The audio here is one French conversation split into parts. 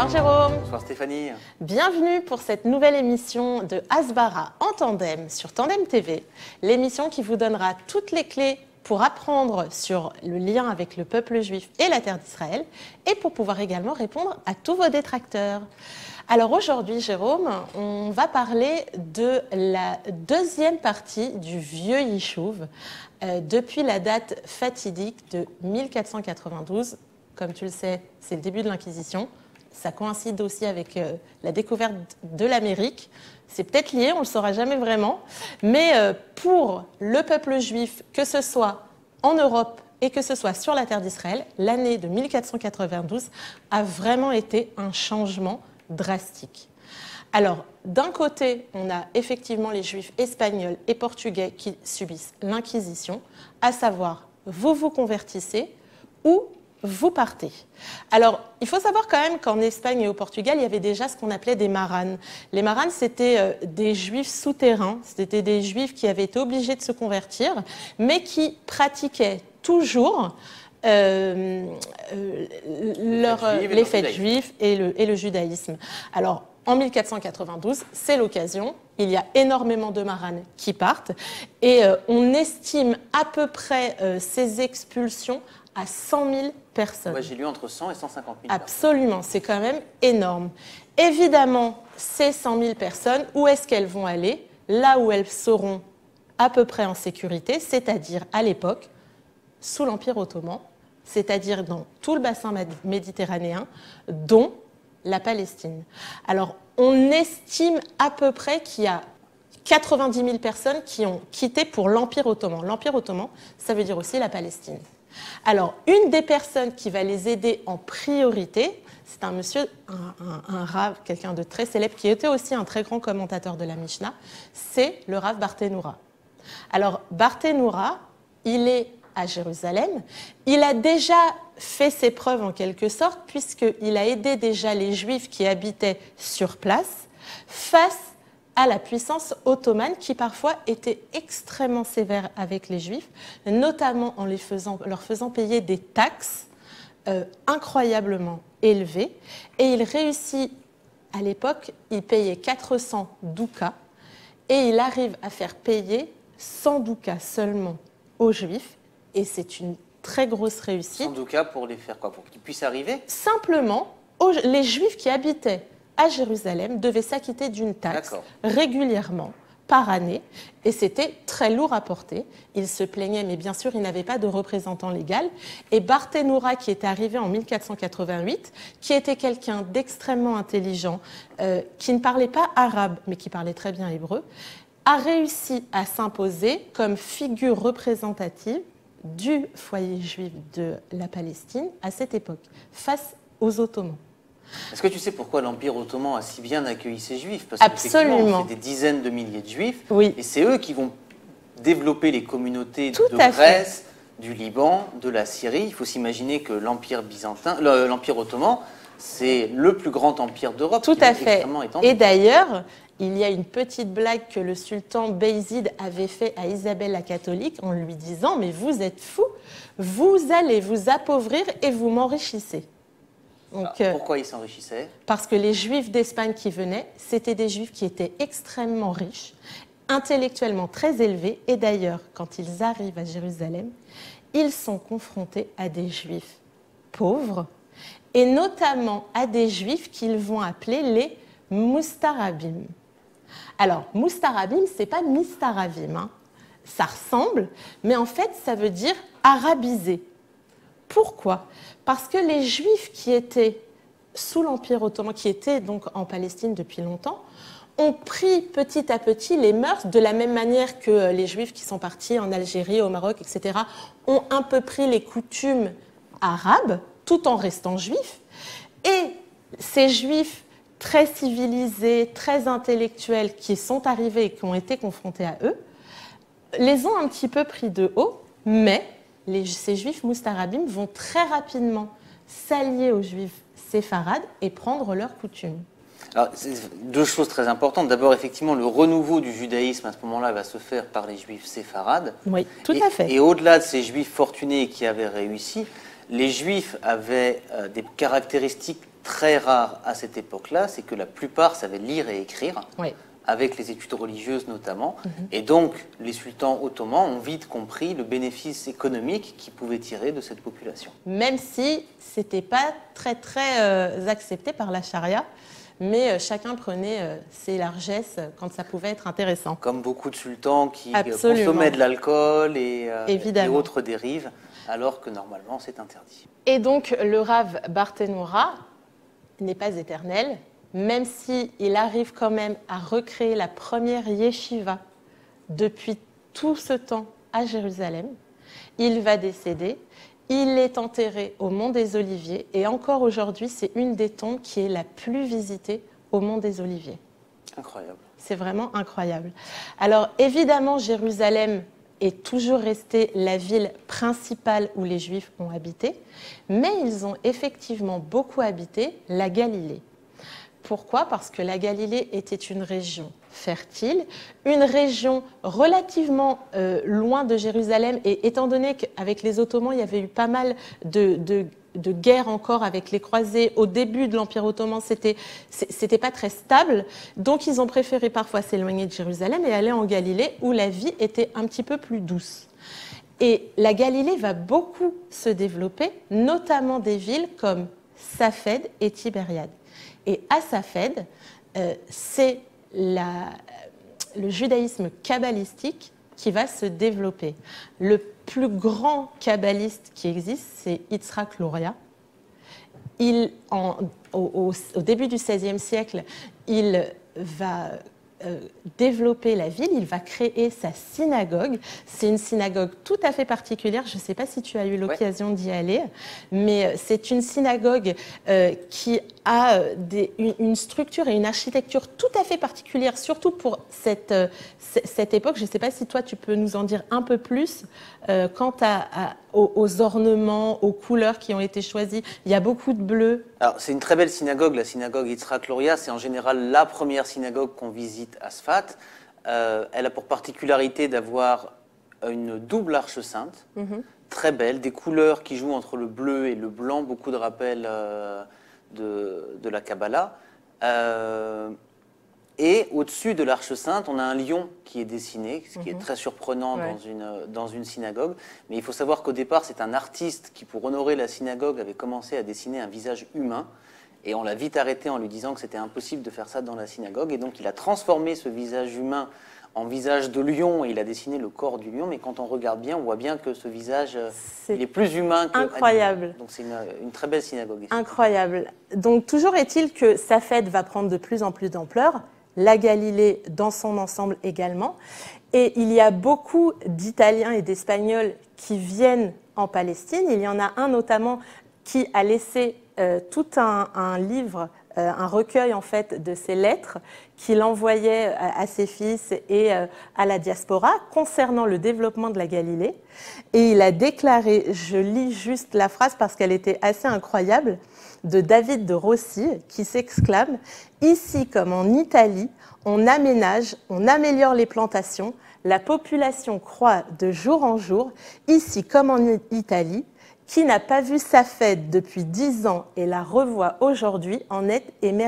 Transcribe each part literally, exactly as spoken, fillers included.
Bonsoir Jérôme. Bonsoir Stéphanie. Bienvenue pour cette nouvelle émission de Hasbara en tandem sur Tandem T V, l'émission qui vous donnera toutes les clés pour apprendre sur le lien avec le peuple juif et la terre d'Israël et pour pouvoir également répondre à tous vos détracteurs. Alors aujourd'hui, Jérôme, on va parler de la deuxième partie du vieux Yishuv euh, depuis la date fatidique de mille quatre cent quatre-vingt-douze. Comme tu le sais, c'est le début de l'Inquisition. Ça coïncide aussi avec euh, la découverte de l'Amérique. C'est peut-être lié, on ne le saura jamais vraiment. Mais euh, pour le peuple juif, que ce soit en Europe et que ce soit sur la terre d'Israël, l'année de mille quatre cent quatre-vingt-douze a vraiment été un changement drastique. Alors, d'un côté, on a effectivement les juifs espagnols et portugais qui subissent l'Inquisition, à savoir, vous vous convertissez ou vous partez. Alors, il faut savoir quand même qu'en Espagne et au Portugal, il y avait déjà ce qu'on appelait des maranes. Les maranes, c'était euh, des juifs souterrains, c'était des juifs qui avaient été obligés de se convertir, mais qui pratiquaient toujours euh, euh, leur, euh, les fêtes juives et le, et le judaïsme. Alors, en mille quatre cent quatre-vingt-douze, c'est l'occasion. Il y a énormément de maranes qui partent et euh, on estime à peu près euh, ces expulsions à cent mille personnes. Ouais, j'ai lu entre cent et cent cinquante mille. Absolument, c'est quand même énorme. Évidemment, ces cent mille personnes, où est-ce qu'elles vont aller? Là où elles seront à peu près en sécurité, c'est-à-dire à l'époque, sous l'Empire ottoman, c'est-à-dire dans tout le bassin méditerranéen, dont la Palestine. Alors, on estime à peu près qu'il y a quatre-vingt-dix mille personnes qui ont quitté pour l'Empire ottoman. L'Empire ottoman, ça veut dire aussi la Palestine. Alors, une des personnes qui va les aider en priorité, c'est un monsieur, un, un, un Rav, quelqu'un de très célèbre, qui était aussi un très grand commentateur de la Mishnah, c'est le Rav Barthénoura. Alors, Barthénoura, il est à Jérusalem. Il a déjà fait ses preuves en quelque sorte, puisqu'il a aidé déjà les Juifs qui habitaient sur place face à la puissance ottomane qui parfois était extrêmement sévère avec les Juifs, notamment en les faisant, leur faisant payer des taxes euh, incroyablement élevées. Et il réussit, à l'époque, il payait quatre cents doukas et il arrive à faire payer cent doukas seulement aux Juifs. Et c'est une très grosse réussite. cent doukas pour les faire quoi? Pour qu'ils puissent arriver? Simplement, aux, les Juifs qui habitaient à Jérusalem devaient s'acquitter d'une taxe régulièrement par année et c'était très lourd à porter. Il se plaignait, mais bien sûr, il n'avait pas de représentant légal. Et Barthénoura, qui était arrivé en mille quatre cent quatre-vingt-huit, qui était quelqu'un d'extrêmement intelligent, euh, qui ne parlait pas arabe, mais qui parlait très bien hébreu, a réussi à s'imposer comme figure représentative du foyer juif de la Palestine à cette époque, face aux Ottomans. Est-ce que tu sais pourquoi l'Empire ottoman a si bien accueilli ces Juifs? Parce Absolument. C'est des dizaines de milliers de Juifs, oui. Et c'est eux qui vont développer les communautés Tout de à Grèce, fait. du Liban, de la Syrie. Il faut s'imaginer que l'Empire byzantin, l'Empire ottoman, c'est le plus grand empire d'Europe. Tout à fait. Étendu. Et d'ailleurs, il y a une petite blague que le sultan Bayezid avait fait à Isabelle la catholique en lui disant « Mais vous êtes fou, vous allez vous appauvrir et vous m'enrichissez ». Donc, ah, pourquoi ils s'enrichissaient? Parce que les Juifs d'Espagne qui venaient, c'était des Juifs qui étaient extrêmement riches, intellectuellement très élevés. Et d'ailleurs, quand ils arrivent à Jérusalem, ils sont confrontés à des Juifs pauvres, et notamment à des Juifs qu'ils vont appeler les Moustarabim. Alors, Moustarabim, ce n'est pas Mistaravim, hein. Ça ressemble, mais en fait, ça veut dire arabisé. Pourquoi? Parce que les Juifs qui étaient sous l'Empire ottoman, qui étaient donc en Palestine depuis longtemps, ont pris petit à petit les mœurs, de la même manière que les Juifs qui sont partis en Algérie, au Maroc, et cetera, ont un peu pris les coutumes arabes, tout en restant juifs. Et ces Juifs très civilisés, très intellectuels, qui sont arrivés et qui ont été confrontés à eux, les ont un petit peu pris de haut, mais les, ces Juifs moustarabim vont très rapidement s'allier aux Juifs séfarades et prendre leurs coutumes. Alors, deux choses très importantes. D'abord, effectivement, le renouveau du judaïsme à ce moment-là va se faire par les Juifs séfarades. Oui, tout et, à fait. Et au-delà de ces Juifs fortunés qui avaient réussi, les Juifs avaient euh, des caractéristiques très rare à cette époque-là, c'est que la plupart savaient lire et écrire, Oui. avec les études religieuses notamment. Mhm. Et donc, les sultans ottomans ont vite compris le bénéfice économique qu'ils pouvaient tirer de cette population. Même si ce n'était pas très, très euh, accepté par la charia, mais euh, chacun prenait euh, ses largesses quand ça pouvait être intéressant. Comme beaucoup de sultans qui Absolument. consommaient de l'alcool et, euh, et Évidemment. autres dérives, alors que normalement c'est interdit. Et donc, le Rav Barthénoura n'est pas éternel, même s'il arrive quand même à recréer la première yeshiva depuis tout ce temps à Jérusalem. Il va décéder, il est enterré au Mont des Oliviers, et encore aujourd'hui, c'est une des tombes qui est la plus visitée au Mont des Oliviers. Incroyable. C'est vraiment incroyable. Alors, évidemment, Jérusalem est toujours restée la ville principale où les Juifs ont habité, mais ils ont effectivement beaucoup habité la Galilée. Pourquoi ? Parce que la Galilée était une région fertile, une région relativement euh, loin de Jérusalem, et étant donné qu'avec les Ottomans, il y avait eu pas mal de, de, de guerres encore avec les croisés, au début de l'Empire ottoman, c'était, c'était pas très stable, donc ils ont préféré parfois s'éloigner de Jérusalem et aller en Galilée, où la vie était un petit peu plus douce. Et la Galilée va beaucoup se développer, notamment des villes comme Safed et Tibériade. Et à Safed, euh, c'est la, le judaïsme kabbalistique qui va se développer. Le plus grand kabbaliste qui existe, c'est Yitzhak Luria. Il, en, au, au, au début du seizième siècle, il va euh, développer la ville, il va créer sa synagogue. C'est une synagogue tout à fait particulière, je ne sais pas si tu as eu l'occasion ouais. d'y aller, mais c'est une synagogue euh, qui a des, une, une structure et une architecture tout à fait particulière, surtout pour cette, euh, cette époque. Je ne sais pas si toi tu peux nous en dire un peu plus euh, quant à, à, aux, aux ornements, aux couleurs qui ont été choisies. Il y a beaucoup de bleu. Alors c'est une très belle synagogue, la synagogue Yitzhak Luria. C'est en général la première synagogue qu'on visite à Sfat. Euh, elle a pour particularité d'avoir une double arche sainte, mm-hmm. très belle, des couleurs qui jouent entre le bleu et le blanc, beaucoup de rappels euh, de, de la Kabbalah. Euh, et au-dessus de l'arche sainte, on a un lion qui est dessiné, ce qui mm-hmm. est très surprenant ouais. dans, une, dans une synagogue. Mais il faut savoir qu'au départ, c'est un artiste qui, pour honorer la synagogue, avait commencé à dessiner un visage humain. Et on l'a vite arrêté en lui disant que c'était impossible de faire ça dans la synagogue. Et donc, il a transformé ce visage humain en visage de lion et il a dessiné le corps du lion. Mais quand on regarde bien, on voit bien que ce visage il est plus humain que incroyable. Animal. Donc, c'est une, une très belle synagogue. Incroyable. Donc, toujours est-il que Safed va prendre de plus en plus d'ampleur, la Galilée dans son ensemble également. Et il y a beaucoup d'Italiens et d'Espagnols qui viennent en Palestine. Il y en a un notamment qui a laissé euh, tout un, un livre, euh, un recueil en fait de ses lettres qu'il envoyait à, à ses fils et euh, à la diaspora concernant le développement de la Galilée. Et il a déclaré, je lis juste la phrase parce qu'elle était assez incroyable, de David de Rossi qui s'exclame « Ici comme en Italie, on aménage, on améliore les plantations, la population croît de jour en jour. Ici comme en Italie, qui n'a pas vu Safed depuis dix ans et la revoit aujourd'hui en est émerveillé. »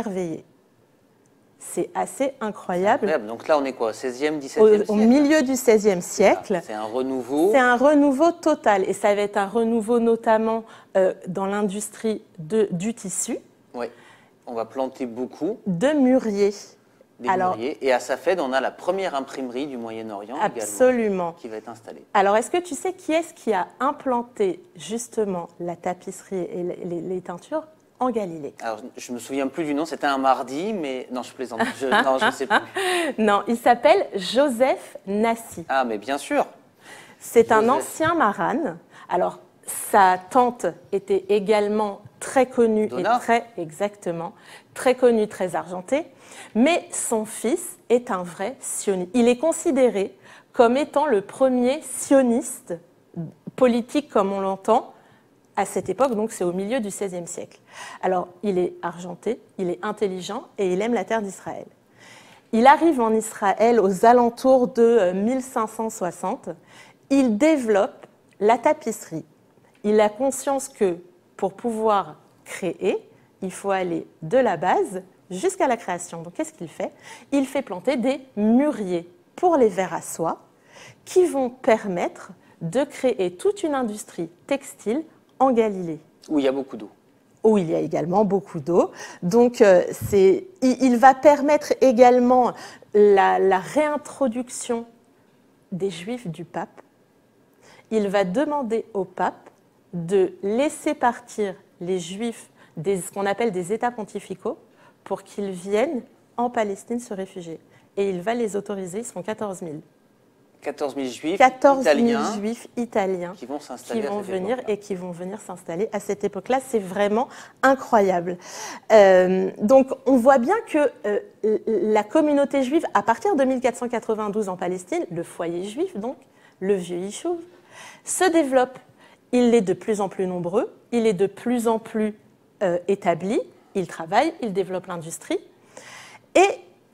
C'est assez incroyable. incroyable. Donc là, on est quoi, seizième, dix-septième siècle ? Au milieu du seizième siècle. C'est un renouveau. C'est un renouveau total. Et ça va être un renouveau notamment euh, dans l'industrie du tissu. Oui, on va planter beaucoup. De mûriers. Des Alors, mûriers. Et à Safed, on a la première imprimerie du Moyen-Orient absolument. Qui va être installée. Alors, est-ce que tu sais qui est-ce qui a implanté justement la tapisserie et les, les, les teintures en Galilée? Alors, je ne me souviens plus du nom, c'était un mardi, mais non, je plaisante. Je, non, je ne sais plus. Non, il s'appelle Joseph Nassi. Ah, mais bien sûr. C'est un ancien maran. Alors, sa tante était également très connue Donna. et très, exactement, très connue, très argentée. Mais son fils est un vrai sioniste. Il est considéré comme étant le premier sioniste politique, comme on l'entend, à cette époque, donc c'est au milieu du seizième siècle. Alors, il est argenté, il est intelligent et il aime la terre d'Israël. Il arrive en Israël aux alentours de mille cinq cent soixante. Il développe la tapisserie. Il a conscience que pour pouvoir créer, il faut aller de la base jusqu'à la création. Donc, qu'est-ce qu'il fait? Il fait planter des mûriers pour les vers à soie qui vont permettre de créer toute une industrie textile en Galilée. Où il y a beaucoup d'eau. Où il y a également beaucoup d'eau. Donc, euh, c'est, il, il va permettre également la, la réintroduction des Juifs du pape. Il va demander au pape de laisser partir les Juifs de ce qu'on appelle des États pontificaux pour qu'ils viennent en Palestine se réfugier. Et il va les autoriser, ils sont quatorze mille. quatorze mille Juifs quatorze mille italiens, Juifs italiens qui vont s'installer qui vont à cette venir époque-là. et qui vont venir s'installer à cette époque-là. C'est vraiment incroyable. Euh, donc, on voit bien que euh, la communauté juive, à partir de mille quatre cent quatre-vingt-douze en Palestine, le foyer juif, donc, le vieux Yishuv, se développe. Il est de plus en plus nombreux, il est de plus en plus euh, établi, il travaille, il développe l'industrie. Et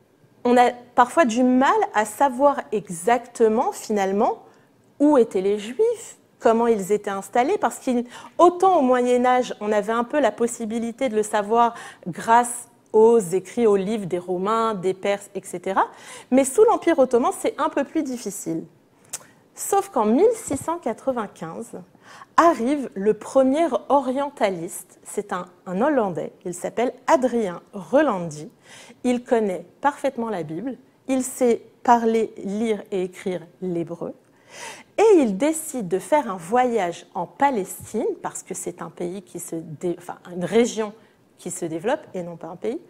on a parfois du mal à savoir exactement, finalement, où étaient les Juifs, comment ils étaient installés, parce qu'autant au Moyen-Âge, on avait un peu la possibilité de le savoir grâce aux écrits, aux livres des Romains, des Perses, et cetera. Mais sous l'Empire ottoman, c'est un peu plus difficile. Sauf qu'en mille six cent quatre-vingt-quinze, arrive le premier orientaliste, c'est un, un Hollandais, il s'appelle Adrien Rolandi, il connaît parfaitement la Bible, il sait parler, lire et écrire l'hébreu, et il décide de faire un voyage en Palestine, parce que c'est un pays qui se dé... enfin, une région qui se développe, et non pas un pays,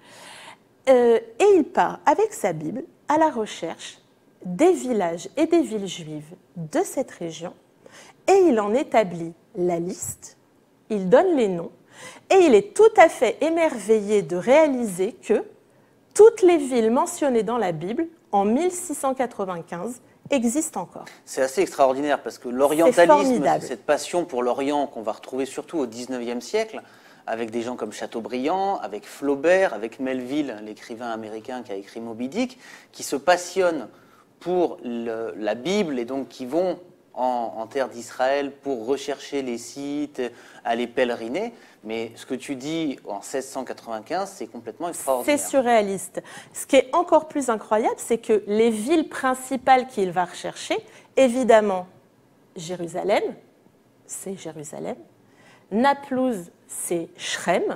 euh, et il part avec sa Bible à la recherche des villages et des villes juives de cette région, et il en établit la liste, il donne les noms, et il est tout à fait émerveillé de réaliser que toutes les villes mentionnées dans la Bible, en mille six cent quatre-vingt-quinze, existent encore. C'est assez extraordinaire, parce que l'orientalisme, c'est cette passion pour l'Orient qu'on va retrouver surtout au dix-neuvième siècle, avec des gens comme Chateaubriand, avec Flaubert, avec Melville, l'écrivain américain qui a écrit Moby Dick, qui se passionnent pour le, la Bible et donc qui vont en, en terre d'Israël pour rechercher les sites, aller pèleriner. Mais ce que tu dis en seize cent quatre-vingt-quinze, c'est complètement extraordinaire. C'est surréaliste. Ce qui est encore plus incroyable, c'est que les villes principales qu'il va rechercher, évidemment, Jérusalem, c'est Jérusalem. Naplouse, c'est Shrem.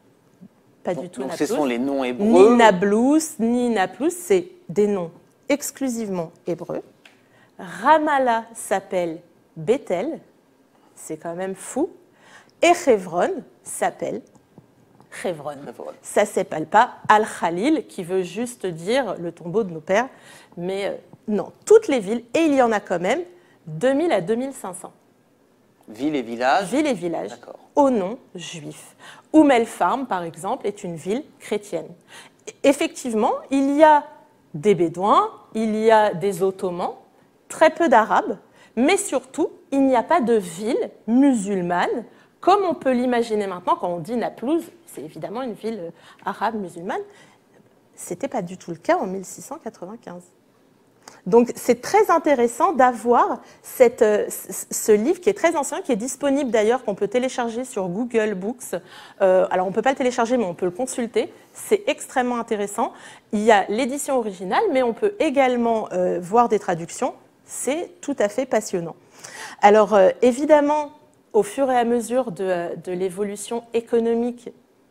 Pas donc, du tout donc Naplouse. ce sont les noms hébreux. Ni Nablus, ni Naplouse, c'est des noms exclusivement hébreux. Ramallah s'appelle Bethel, c'est quand même fou. Et Hebron s'appelle Hebron. Hebron. Ça ne s'appelle pas Al-Khalil, qui veut juste dire le tombeau de nos pères. Mais euh, non, toutes les villes, et il y en a quand même deux mille à deux mille cinq cents. Villes et villages. Villes et villages, au nom juif. Oum el-Farm, par exemple, est une ville chrétienne. Effectivement, il y a des Bédouins, il y a des Ottomans, très peu d'Arabes, mais surtout, il n'y a pas de ville musulmane, comme on peut l'imaginer maintenant quand on dit Naplouse, c'est évidemment une ville arabe musulmane. Ce n'était pas du tout le cas en mille six cent quatre-vingt-quinze. Donc c'est très intéressant d'avoir cette, ce livre qui est très ancien, qui est disponible d'ailleurs, qu'on peut télécharger sur Google Books. Euh, alors on ne peut pas le télécharger, mais on peut le consulter. C'est extrêmement intéressant. Il y a l'édition originale, mais on peut également euh, voir des traductions. C'est tout à fait passionnant. Alors euh, évidemment, au fur et à mesure de, de l'évolution économique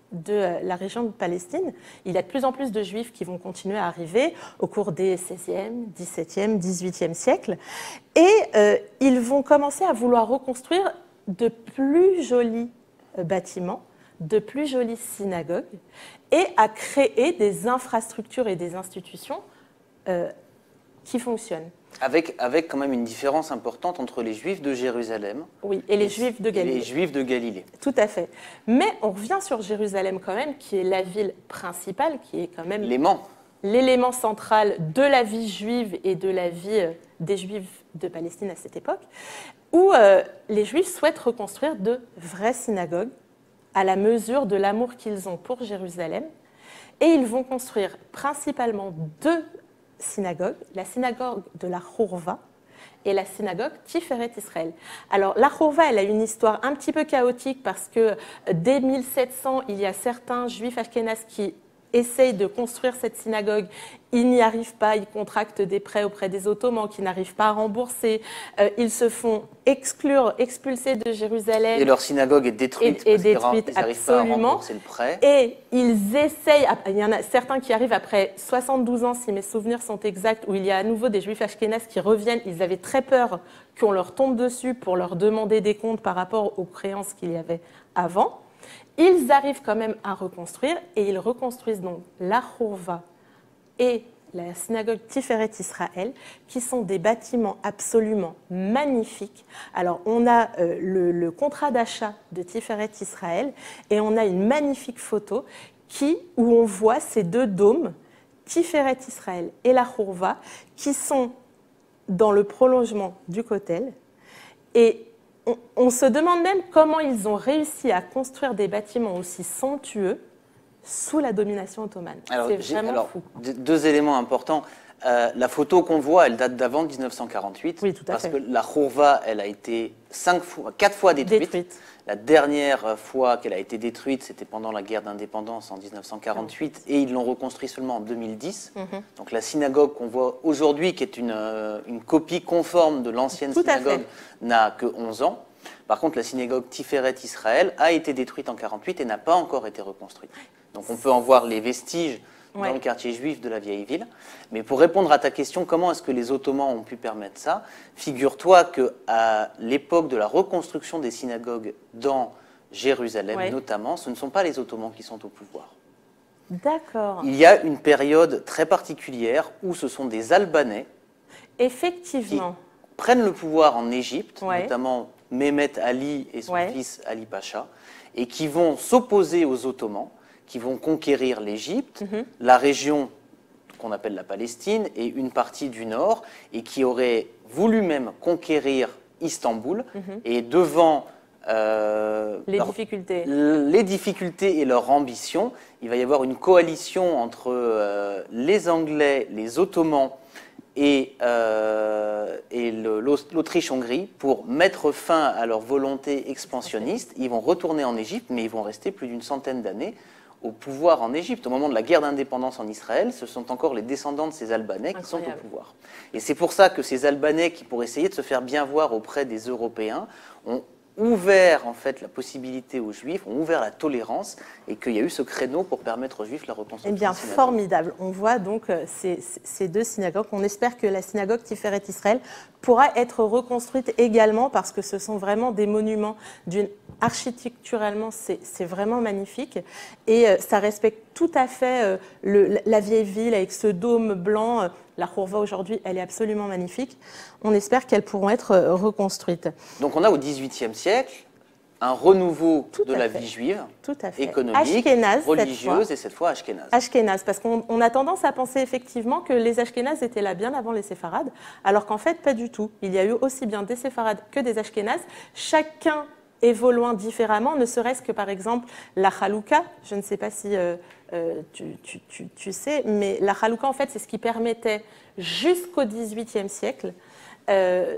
de la région de Palestine, il y a de plus en plus de Juifs qui vont continuer à arriver au cours des seizième, dix-septième, dix-huitième siècles. Et euh, ils vont commencer à vouloir reconstruire de plus jolis euh, bâtiments, de plus jolies synagogues, et à créer des infrastructures et des institutions euh, qui fonctionnent. Avec, avec quand même une différence importante entre les Juifs de Jérusalem oui, et les, et, Juifs de Galilée. et les Juifs de Galilée. Tout à fait. Mais on revient sur Jérusalem quand même, qui est la ville principale, qui est quand même L'aimant. l'élément central de la vie juive et de la vie des Juifs de Palestine à cette époque, où euh, les Juifs souhaitent reconstruire de vraies synagogues à la mesure de l'amour qu'ils ont pour Jérusalem. Et ils vont construire principalement deux synagogue, la synagogue de la Hourva, et la synagogue Tiferet Israël. Alors, la Chorva, elle a une histoire un petit peu chaotique parce que dès mille sept cents, il y a certains juifs ashkénazes qui essayent de construire cette synagogue. Ils n'y arrivent pas, ils contractent des prêts auprès des Ottomans qui n'arrivent pas à rembourser. Euh, ils se font exclure, expulser de Jérusalem. Et leur synagogue est détruite et, et parce détruite, qu'ils n'arrivent pas à rembourser le prêt. Et ils essayent, il y en a certains qui arrivent après soixante-douze ans, si mes souvenirs sont exacts, où il y a à nouveau des juifs ashkénazes qui reviennent. Ils avaient très peur qu'on leur tombe dessus pour leur demander des comptes par rapport aux créances qu'il y avait avant. Ils arrivent quand même à reconstruire et ils reconstruisent donc la Chorva et la synagogue Tiferet Israël, qui sont des bâtiments absolument magnifiques. Alors, on a euh, le, le contrat d'achat de Tiferet Israël et on a une magnifique photo qui, où on voit ces deux dômes, Tiferet Israël et la Chorva, qui sont dans le prolongement du Kotel. Et on, on se demande même comment ils ont réussi à construire des bâtiments aussi somptueux sous la domination ottomane. C'est vraiment alors, fou. Deux éléments importants. Euh, la photo qu'on voit, elle date d'avant mille neuf cent quarante-huit. Oui, tout à parce fait. que la Chorva, elle a été cinq fois, quatre fois détruite. détruite. La dernière fois qu'elle a été détruite, c'était pendant la guerre d'indépendance en mille neuf cent quarante-huit, et ils l'ont reconstruit seulement en deux mille dix. Mm-hmm. Donc la synagogue qu'on voit aujourd'hui, qui est une, euh, une copie conforme de l'ancienne synagogue, n'a que onze ans. Par contre, la synagogue Tiferet Israël a été détruite en mille neuf cent quarante-huit et n'a pas encore été reconstruite. Donc on peut en voir les vestiges dans ouais. le quartier juif de la vieille ville. Mais pour répondre à ta question, comment est-ce que les Ottomans ont pu permettre ça? Figure-toi qu'à l'époque de la reconstruction des synagogues dans Jérusalem, ouais. notamment, ce ne sont pas les Ottomans qui sont au pouvoir. D'accord. Il y a une période très particulière où ce sont des Albanais Effectivement. qui prennent le pouvoir en Égypte, ouais. notamment Mehmet Ali et son ouais. fils Ali Pacha, et qui vont s'opposer aux Ottomans, qui vont conquérir l'Égypte, mm-hmm. la région qu'on appelle la Palestine et une partie du nord, et qui auraient voulu même conquérir Istanbul. Mm-hmm. Et devant euh, les, leur, difficultés. les difficultés et leur ambition, il va y avoir une coalition entre euh, les Anglais, les Ottomans et, euh, et l'Autriche-Hongrie pour mettre fin à leur volonté expansionniste. Ils vont retourner en Égypte, mais ils vont rester plus d'une centaine d'années au pouvoir en Égypte. Au moment de la guerre d'indépendance en Israël, ce sont encore les descendants de ces Albanais qui Incroyable. sont au pouvoir. Et c'est pour ça que ces Albanais, qui pour essayer de se faire bien voir auprès des Européens, ont ouvert en fait la possibilité aux Juifs, ont ouvert la tolérance, et qu'il y a eu ce créneau pour permettre aux Juifs la reconstruction. Eh bien, formidable. On voit donc euh, ces, ces deux synagogues. On espère que la synagogue Tiferet Israël pourra être reconstruite également, parce que ce sont vraiment des monuments d'une architecturalement, c'est vraiment magnifique, et euh, ça respecte tout à fait euh, le, la vieille ville avec ce dôme blanc. La Chorva aujourd'hui, elle est absolument magnifique. On espère qu'elles pourront être euh, reconstruites. Donc on a au dix-huitième siècle un renouveau tout de la fait. vie juive, tout à fait. économique, Ashkénaze, religieuse, cette et cette fois ashkénaze. Ashkénaze, parce qu'on on a tendance à penser effectivement que les ashkénazes étaient là bien avant les séfarades, alors qu'en fait, pas du tout. Il y a eu aussi bien des séfarades que des ashkénazes. Chacun évoluant différemment, ne serait-ce que par exemple la chalouka, je ne sais pas si euh, euh, tu, tu, tu, tu sais, mais la chalouka en fait c'est ce qui permettait jusqu'au dix-huitième siècle euh,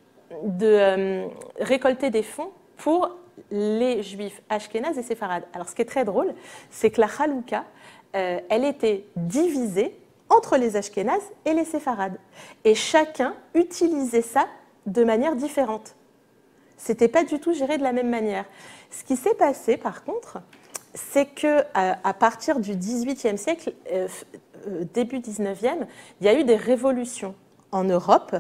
de euh, récolter des fonds pour les juifs ashkénazes et séfarades. Alors ce qui est très drôle, c'est que la chalouka, euh, elle était divisée entre les ashkénazes et les séfarades. Et chacun utilisait ça de manière différente. C'était pas du tout géré de la même manière. Ce qui s'est passé, par contre, c'est que à, à partir du dix-huitième siècle, euh, euh, début dix-neuvième, il y a eu des révolutions en Europe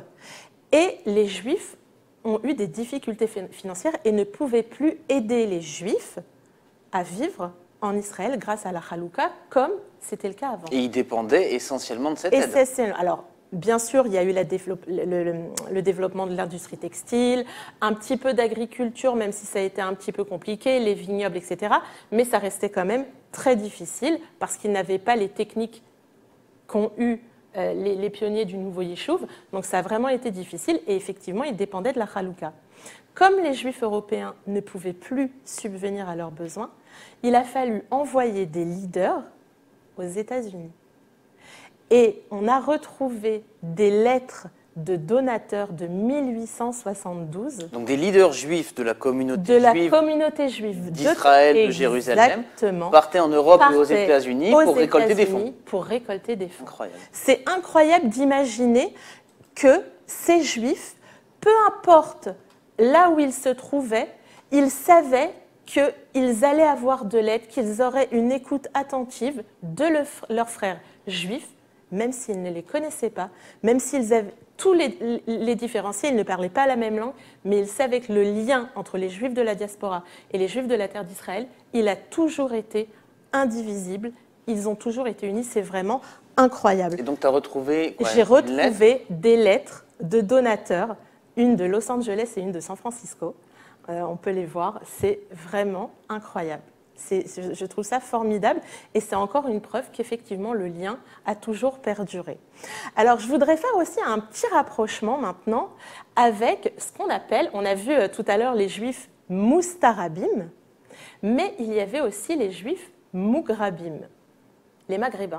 et les Juifs ont eu des difficultés financières et ne pouvaient plus aider les Juifs à vivre en Israël grâce à la chalouka, comme c'était le cas avant. Et ils dépendaient essentiellement de cette aide. Alors, bien sûr, il y a eu la développe, le, le, le développement de l'industrie textile, un petit peu d'agriculture, même si ça a été un petit peu compliqué, les vignobles, et cetera. Mais ça restait quand même très difficile parce qu'ils n'avaient pas les techniques qu'ont eu euh, les, les pionniers du nouveau Yishuv. Donc ça a vraiment été difficile et effectivement, ils dépendaient de la chalouka. Comme les Juifs européens ne pouvaient plus subvenir à leurs besoins, il a fallu envoyer des leaders aux États-Unis. Et on a retrouvé des lettres de donateurs de mille huit cent soixante-douze. Donc des leaders juifs de la communauté de la juive communauté juive d'Israël, de, de Jérusalem, partaient en Europe et aux États-Unis pour récolter des fonds. Pour récolter des fonds. Incroyable. C'est incroyable d'imaginer que ces juifs, peu importe là où ils se trouvaient, ils savaient qu'ils allaient avoir de l'aide, qu'ils auraient une écoute attentive de le, leurs frères juifs, même s'ils ne les connaissaient pas, même s'ils avaient tous les, les différenciés, ils ne parlaient pas la même langue, mais ils savaient que le lien entre les juifs de la diaspora et les juifs de la terre d'Israël, il a toujours été indivisible, ils ont toujours été unis, c'est vraiment incroyable. Et donc tu as retrouvé J'ai retrouvé des lettres de donateurs, une de Los Angeles et une de San Francisco. Euh, on peut les voir, c'est vraiment incroyable. Je, je trouve ça formidable et c'est encore une preuve qu'effectivement le lien a toujours perduré. Alors je voudrais faire aussi un petit rapprochement maintenant avec ce qu'on appelle, on a vu euh, tout à l'heure les juifs moustarabim, mais il y avait aussi les juifs mougrabim, les maghrébins.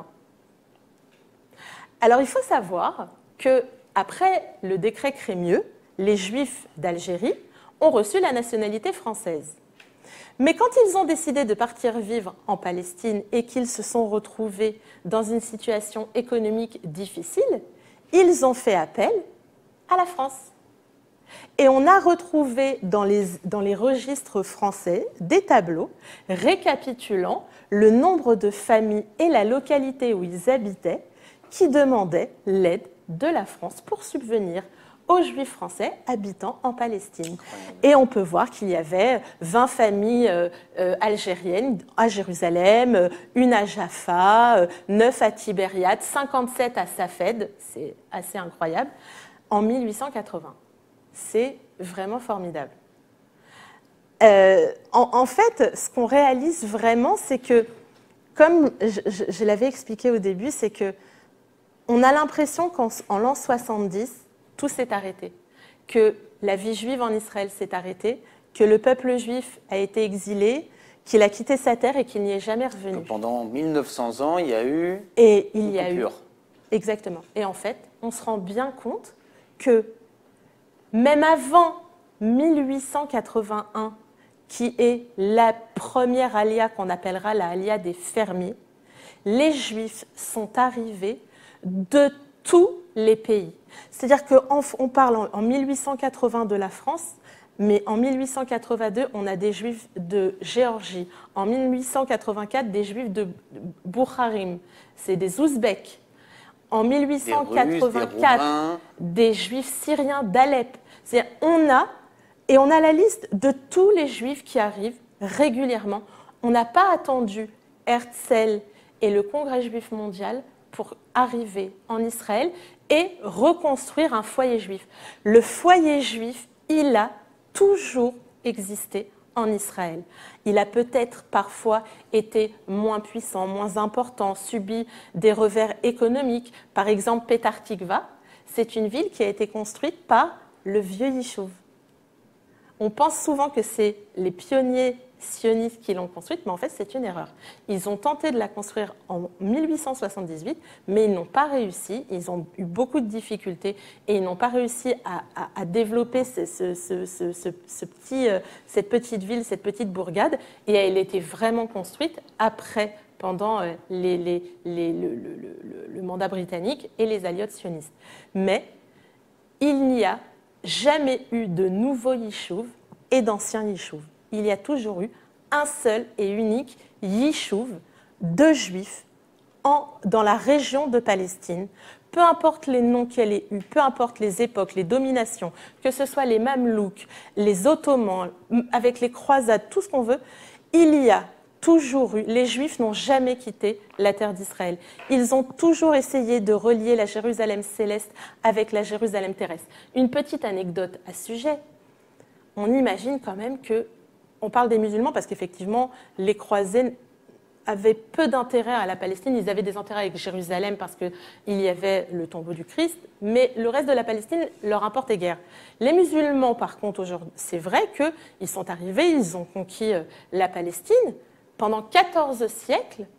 Alors il faut savoir qu'après le décret Crémieux, les juifs d'Algérie ont reçu la nationalité française. Mais quand ils ont décidé de partir vivre en Palestine et qu'ils se sont retrouvés dans une situation économique difficile, ils ont fait appel à la France. Et on a retrouvé dans les, dans les registres français des tableaux récapitulant le nombre de familles et la localité où ils habitaient qui demandaient l'aide de la France pour subvenir aux Juifs français habitant en Palestine. Et on peut voir qu'il y avait vingt familles euh, euh, algériennes à Jérusalem, euh, une à Jaffa, euh, neuf à Tibériade, cinquante-sept à Safed, c'est assez incroyable, en mille huit cent quatre-vingts. C'est vraiment formidable. Euh, en, en fait, ce qu'on réalise vraiment, c'est que, comme je, je, je l'avais expliqué au début, c'est que on a l'impression qu'en en l'an soixante-dix, tout s'est arrêté, que la vie juive en Israël s'est arrêtée, que le peuple juif a été exilé, qu'il a quitté sa terre et qu'il n'y est jamais revenu. Donc pendant mille neuf cents ans, il y a eu et il y a coupure. eu exactement. Et en fait, on se rend bien compte que même avant mille huit cent quatre-vingt-un, qui est la première alia qu'on appellera la alia des fermiers, les Juifs sont arrivés de tous les pays. C'est-à-dire qu'on parle en mille huit cent quatre-vingts de la France, mais en mille huit cent quatre-vingt-deux, on a des Juifs de Géorgie. En mille huit cent quatre-vingt-quatre, des Juifs de Boukharim. C'est des Ouzbeks. En mille huit cent quatre-vingt-quatre, des, des Juifs syriens d'Alep. C'est-à-dire on a, et on a la liste de tous les Juifs qui arrivent régulièrement. On n'a pas attendu Herzl et le Congrès juif mondial pour arriver en Israël et reconstruire un foyer juif. Le foyer juif, il a toujours existé en Israël. Il a peut-être parfois été moins puissant, moins important, subi des revers économiques. Par exemple, Petah Tikva, c'est une ville qui a été construite par le vieux Yishuv. On pense souvent que c'est les pionniers sionistes qui l'ont construite, mais en fait, c'est une erreur. Ils ont tenté de la construire en mille huit cent soixante-dix-huit, mais ils n'ont pas réussi. Ils ont eu beaucoup de difficultés et ils n'ont pas réussi à, à, à développer ce, ce, ce, ce, ce, ce petit, euh, cette petite ville, cette petite bourgade. Et elle était vraiment construite après, pendant euh, les, les, les, le, le, le, le mandat britannique et les alliés sionistes. Mais il n'y a jamais eu de nouveaux Yishuv et d'anciens Yishuv. Il y a toujours eu un seul et unique Yishuv de Juifs en, dans la région de Palestine. Peu importe les noms qu'elle ait eus, peu importe les époques, les dominations, que ce soit les Mamelouks, les Ottomans, avec les croisades, tout ce qu'on veut, il y a toujours eu, les Juifs n'ont jamais quitté la terre d'Israël. Ils ont toujours essayé de relier la Jérusalem céleste avec la Jérusalem terrestre. Une petite anecdote à ce sujet, on imagine quand même que on parle des musulmans parce qu'effectivement, les croisés avaient peu d'intérêt à la Palestine. Ils avaient des intérêts avec Jérusalem parce qu'il y avait le tombeau du Christ, mais le reste de la Palestine leur importait guère. Les musulmans, par contre, aujourd'hui, c'est vrai qu'ils sont arrivés, ils ont conquis la Palestine. Pendant quatorze siècles,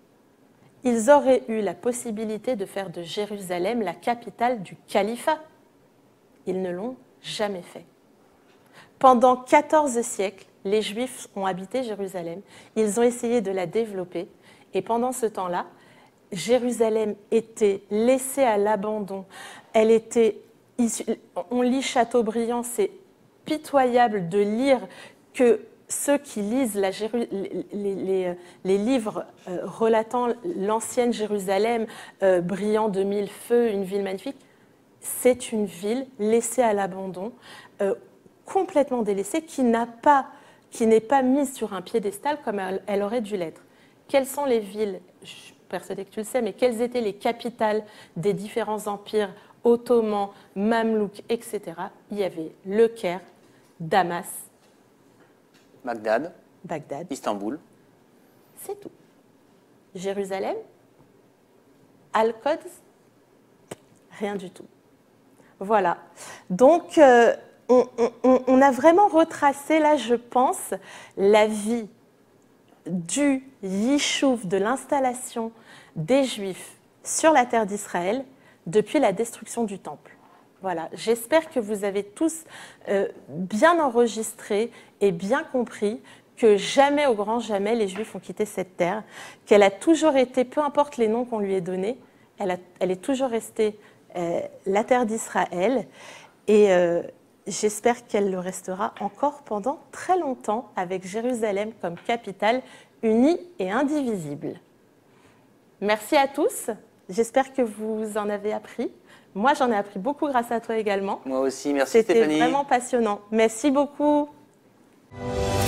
ils auraient eu la possibilité de faire de Jérusalem la capitale du califat. Ils ne l'ont jamais fait. Pendant quatorze siècles, les Juifs ont habité Jérusalem. Ils ont essayé de la développer. Et pendant ce temps-là, Jérusalem était laissée à l'abandon. Elle était, on lit Chateaubriand, c'est pitoyable de lire que ceux qui lisent la Jéru les, les, les livres euh, relatant l'ancienne Jérusalem, euh, brillant de mille feux, une ville magnifique, c'est une ville laissée à l'abandon, euh, complètement délaissée, qui n'a pas, qui n'est pas mise sur un piédestal comme elle, elle aurait dû l'être. Quelles sont les villes, je suis persuadée que tu le sais, mais quelles étaient les capitales des différents empires ottomans, mamelouks, et cetera. Il y avait Le Caire, Damas, Bagdad, Bagdad, Istanbul. C'est tout. Jérusalem, Al-Quds, rien du tout. Voilà. Donc, euh, on, on, on a vraiment retracé, là, je pense, la vie du Yishuv, de l'installation des Juifs sur la terre d'Israël depuis la destruction du Temple. Voilà, j'espère que vous avez tous euh, bien enregistré et bien compris que jamais, au grand jamais, les Juifs ont quitté cette terre, qu'elle a toujours été, peu importe les noms qu'on lui ait donnés, elle, a, elle est toujours restée euh, la terre d'Israël, et euh, j'espère qu'elle le restera encore pendant très longtemps, avec Jérusalem comme capitale unie et indivisible. Merci à tous, j'espère que vous en avez appris. Moi, j'en ai appris beaucoup grâce à toi également. Moi aussi, merci Stéphanie. C'était vraiment passionnant. Merci beaucoup.